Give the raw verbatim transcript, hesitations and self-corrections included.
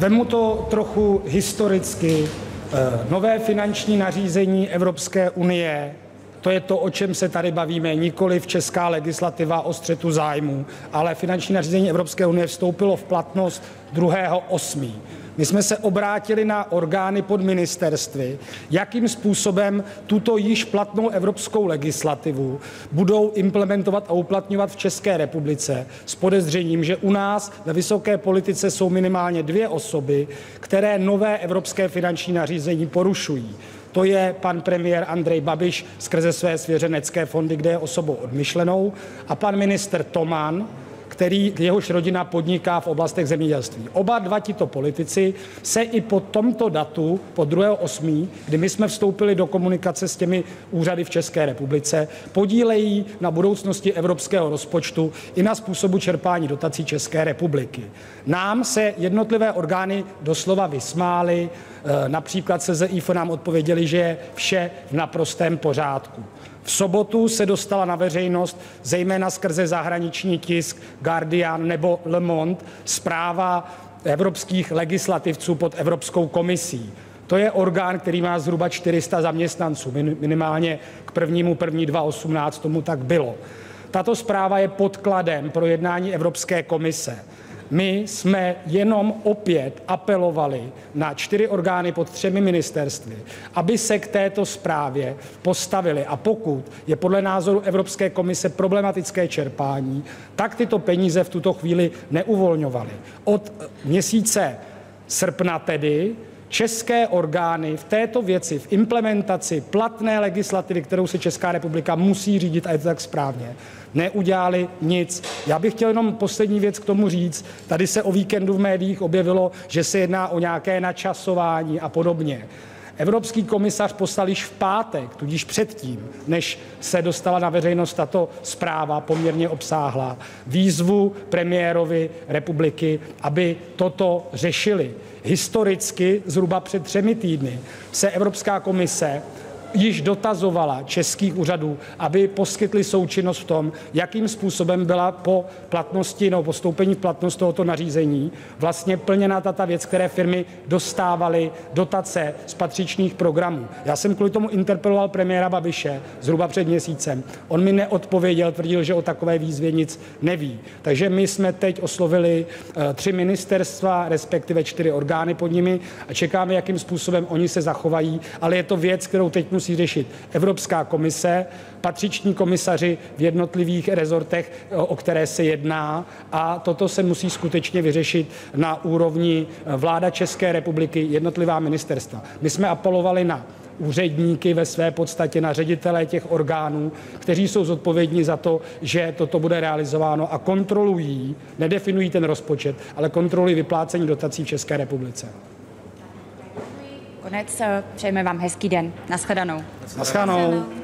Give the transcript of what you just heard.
Vemu to trochu historicky. Nové finanční nařízení Evropské unie, to je to, o čem se tady bavíme, nikoli v česká legislativa o střetu zájmů, ale finanční nařízení Evropské unie vstoupilo v platnost druhého osmého My jsme se obrátili na orgány pod ministerstvy, jakým způsobem tuto již platnou evropskou legislativu budou implementovat a uplatňovat v České republice s podezřením, že u nás ve vysoké politice jsou minimálně dvě osoby, které nové evropské finanční nařízení porušují. To je pan premiér Andrej Babiš skrze své svěřenecké fondy, kde je osobou odmyšlenou, a pan ministr Toman, který jehož rodina podniká v oblastech zemědělství. Oba dva tito politici se i po tomto datu, po druhého osmého kdy my jsme vstoupili do komunikace s těmi úřady v České republice, podílejí na budoucnosti evropského rozpočtu i na způsobu čerpání dotací České republiky. Nám se jednotlivé orgány doslova vysmály, například S Z I F nám odpověděli, že je vše v naprostém pořádku. V sobotu se dostala na veřejnost, zejména skrze zahraniční tisk Guardian nebo Le Monde, zpráva evropských legislativců pod Evropskou komisí. To je orgán, který má zhruba čtyři sta zaměstnanců, minimálně k prvnímu první dva tisíce osmnáct tomu tak bylo. Tato zpráva je podkladem pro jednání Evropské komise. My jsme jenom opět apelovali na čtyři orgány pod třemi ministerstvy, aby se k této zprávě postavili. A pokud je podle názoru Evropské komise problematické čerpání, tak tyto peníze v tuto chvíli neuvolňovaly. Od měsíce srpna tedy české orgány v této věci, v implementaci platné legislativy, kterou se Česká republika musí řídit, a je to tak správně, neudělali nic. Já bych chtěl jenom poslední věc k tomu říct. Tady se o víkendu v médiích objevilo, že se jedná o nějaké načasování a podobně. Evropský komisař poslal již v pátek, tudíž předtím, než se dostala na veřejnost tato zpráva poměrně obsáhlá, výzvu premiérovi republiky, aby toto řešili. Historicky, zhruba před třemi týdny, se Evropská komise již dotazovala českých úřadů, aby poskytli součinnost v tom, jakým způsobem byla po platnosti nebo postoupení v platnost tohoto nařízení vlastně plněna tato věc, které firmy dostávaly dotace z patřičných programů. Já jsem kvůli tomu interpeloval premiéra Babiše zhruba před měsícem. On mi neodpověděl, tvrdil, že o takové výzvě nic neví. Takže my jsme teď oslovili uh, tři ministerstva, respektive čtyři orgány pod nimi a čekáme, jakým způsobem oni se zachovají, ale je to věc, kterou teď musí řešit Evropská komise, patřiční komisaři v jednotlivých rezortech, o které se jedná, a toto se musí skutečně vyřešit na úrovni vláda České republiky, jednotlivá ministerstva. My jsme apelovali na úředníky ve své podstatě, na ředitele těch orgánů, kteří jsou zodpovědní za to, že toto bude realizováno a kontrolují, nedefinují ten rozpočet, ale kontrolují vyplácení dotací v České republice. Konec, přejeme vám hezký den. Naschledanou. Naschledanou.